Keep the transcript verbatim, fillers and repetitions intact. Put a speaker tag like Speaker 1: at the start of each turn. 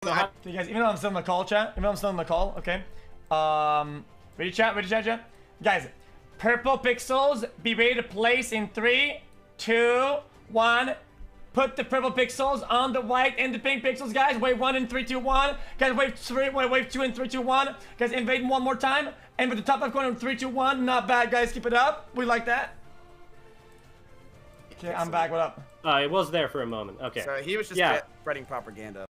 Speaker 1: Okay, guys, even though I'm still in the call, chat, even though I'm still in the call, okay. Um, ready, chat? Ready, chat, chat? Guys, purple pixels, be ready to place in three, two, one. Put the purple pixels on the white and the pink pixels, guys. Wave one and three, two, one. Guys, wave three, wait, wave two and three, two, one. Guys, invade one more time. And with the top left corner in three, two, one. Not bad, guys. Keep it up. We like that. Okay, I'm back. What up?
Speaker 2: Uh, it was there for a moment. Okay.
Speaker 3: So he was just
Speaker 2: yeah.
Speaker 3: spreading propaganda.